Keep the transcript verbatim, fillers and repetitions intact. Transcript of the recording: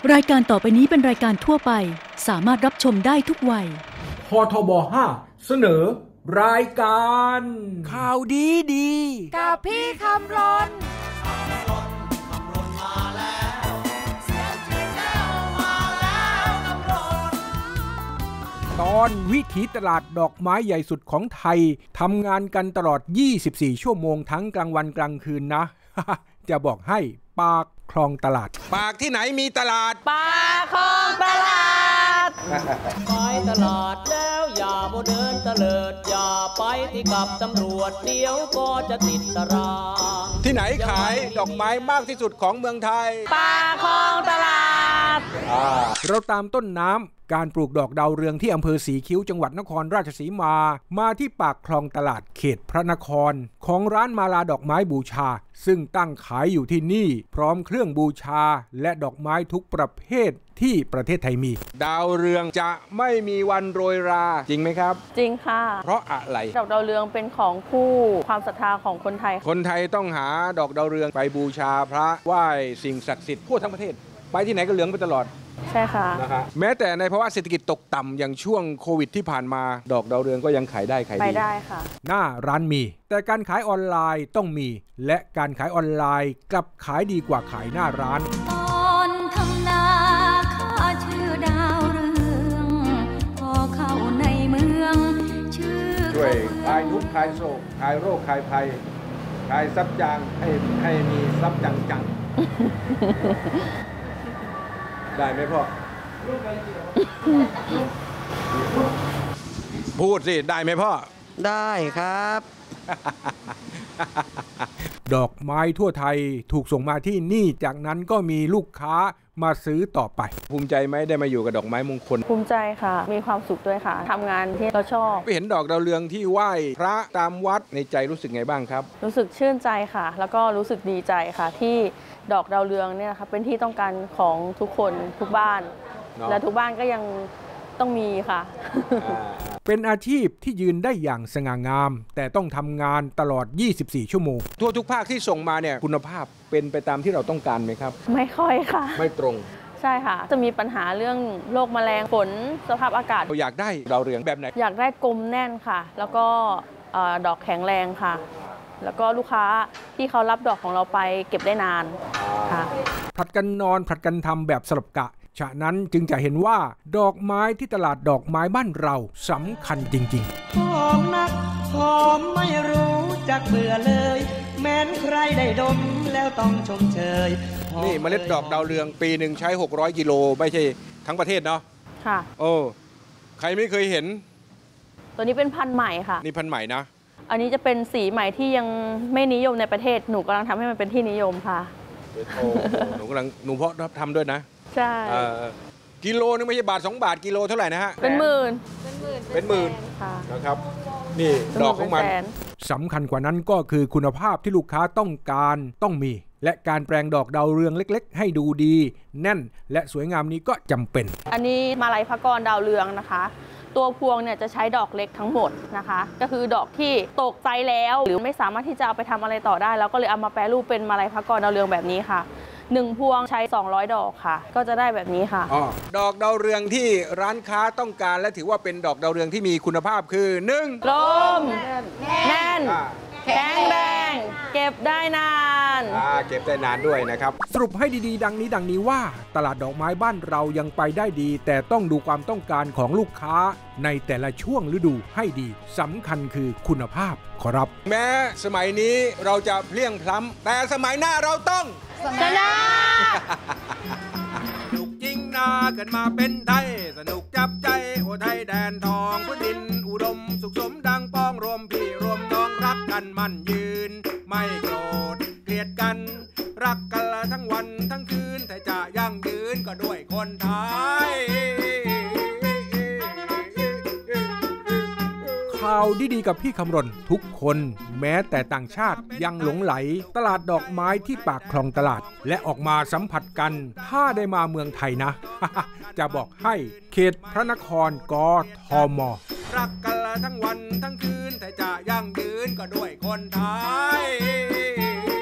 รายการต่อไปนี้เป็นรายการทั่วไปสามารถรับชมได้ทุกวัยพทบห้าเสนอรายการข่าวดีดีกับพี่คำรณตอนวิถีตลาดดอกไม้ใหญ่สุดของไทยทำงานกันตลอดยี่สิบสี่ชั่วโมงทั้งกลางวันกลางคืนนะ จะบอกให้ปากคลองตลาดปากที่ไหนมีตลาดปากคลองตลาดไปตลาดแล้วอย่าโมเดินตะเลิดอย่าไปที่กับตำรวจเดี๋ยวก็จะติดตารางที่ไหนขายดอกไม้มากที่สุดของเมืองไทยปากคลองตลาดเราตามต้นน้ำการปลูกดอกดาวเรืองที่อำเภอสีคิ้วจังหวัดนครราชสีมามาที่ปากคลองตลาดเขตพระนครของร้านมาลาดอกไม้บูชาซึ่งตั้งขายอยู่ที่นี่พร้อมเครื่องบูชาและดอกไม้ทุกประเภทที่ประเทศไทยมีดาวเรืองจะไม่มีวันโรยราจริงไหมครับจริงค่ะเพราะอะไรดอกดาวเรืองเป็นของคู่ความศรัทธาของคนไทยคนไทยต้องหาดอกดาวเรืองไปบูชาพระไหว้สิ่งศักดิ์สิทธิ์ทั่วทั้งประเทศไปที่ไหนก็เหลืองไปตลอดใช่ค่ะนะครับแม้แต่ในภาวะเศรษฐกิจตกต่ำอย่างช่วงโควิดที่ผ่านมาดอกดาวเรืองก็ยังขายได้ขายดีไปได้ค่ะหน้าร้านมีแต่การขายออนไลน์ต้องมีและการขายออนไลน์กลับขายดีกว่าขายหน้าร้านตอนทำนาข้าชื่อดาวเรืองพอเข้าในเมืองชื่อช่วยคลายทุกข์คลายโศกคลายโรคคลายภัยคลายซับจางให้ให้มีซับจังจังได้ไหมพ่อพูดสิได้ไหมพ่อได้ครับดอกไม้ทั่วไทยถูกส่งมาที่นี่จากนั้นก็มีลูกค้ามาซื้อต่อไปภูมิใจไหมได้มาอยู่กับดอกไม้มงคลภูมิใจค่ะมีความสุขด้วยค่ะทำงานที่เราชอบไปเห็นดอกดาวเรืองที่ไหว้พระตามวัดในใจรู้สึกไงบ้างครับรู้สึกชื่นใจค่ะแล้วก็รู้สึกดีใจค่ะที่ดอกดาวเรืองเนี่ยค่ะเป็นที่ต้องการของทุกคนทุกบ้านและทุกบ้านก็ยังต้องมีค่ะเป็นอาชีพที่ยืนได้อย่างสง่างามแต่ต้องทำงานตลอดยี่สิบสี่ชั่วโมงทั่วทุกภาคที่ส่งมาเนี่ยคุณภาพเป็นไปตามที่เราต้องการไหมครับไม่ค่อยค่ะไม่ตรงใช่ค่ะจะมีปัญหาเรื่องโรคแมลงฝนสภาพอากาศเราอยากได้ดาวเรืองแบบไหนอยากได้กลมแน่นค่ะแล้วก็ดอกแข็งแรงค่ะแล้วก็ลูกค้าที่เขารับดอกของเราไปเก็บได้นานค่ะผลัดกันนอนผลัดกันทำแบบสลับกะฉะนั้นจึงจะเห็นว่าดอกไม้ที่ตลาดดอกไม้บ้านเราสำคัญจริงๆหอมนักหอมไม่รู้จักเบื่อเลยแม้นใครได้ดมแล้วต้องชมเชยนี่เมล็ดดอกดาวเรืองปีหนึ่งใช้หกร้อยกิโลไม่ใช่ทั้งประเทศเนาะค่ะโอ้ใครไม่เคยเห็นตัวนี้เป็นพันธุ์ใหม่ค่ะนี่พันธุ์ใหม่นะอันนี้จะเป็นสีใหม่ที่ยังไม่นิยมในประเทศหนูกำลังทำให้มันเป็นที่นิยมค่ะโอ้หนูกำลังหนูเพาะทำด้วยนะใช่กิโลนึงไม่ใช่บาทสองบาทกิโลเท่าไหร่นะฮะเป็นหมื่นเป็นหมื่นนะครับนี่ดอกของมันสำคัญกว่านั้นก็คือคุณภาพที่ลูกค้าต้องการต้องมีและการแปลงดอกดาวเรืองเล็กๆให้ดูดีแน่นและสวยงามนี้ก็จำเป็นอันนี้มาลัยพระกรดาวเรืองนะคะตัวพวงเนี่ยจะใช้ดอกเล็กทั้งหมดนะคะก็คือดอกที่ตกใจแล้วหรือไม่สามารถที่จะเอาไปทำอะไรต่อได้แล้วก็เลยเอามาแปรรูปเป็นมาลัยพระกรดาวเรืองแบบนี้ค่ะหนึ่งพวงใช้สองร้อยดอกค่ะก็จะได้แบบนี้ค่ะอ๋อดอกดาวเรืองที่ร้านค้าต้องการและถือว่าเป็นดอกดาวเรืองที่มีคุณภาพคือหนึ่งกลมแน่นแข็งแรงเก็บได้นานอ่าเก็บได้นานด้วยนะครับสรุปให้ดีๆดังนี้ดังนี้ว่าตลาดดอกไม้บ้านเรายังไปได้ดีแต่ต้องดูความต้องการของลูกค้าในแต่ละช่วงฤดูให้ดีสำคัญคือคุณภาพขอรับแม้สมัยนี้เราจะเพลี้ยงพล้ำแต่สมัยหน้าเราต้องชนะสนุกจริงนาเกิดมาเป็นไทยสนุกจับใจโอไทยแดนทองพื้นดินอุดมสุขสมดังป้องรวมพี่รวมน้องรักกันมั่นยืนไม่โกรธเกลียดกันรักกันละทั้งวันทั้งคืนแต่จะยั่งยืนก็ด้วยคนไทยข่าวดีๆกับพี่คำรณทุกคนแม้แต่ต่างชาติยังหลงไหลตลาดดอกไม้ที่ปากคลองตลาดและออกมาสัมผัสกันถ้าได้มาเมืองไทยนะ จะบอกให้เขตพระนครกทมรักกันละทั้งวันทั้งคืนแต่จะยั่งยืนก็ด้วยคนไทย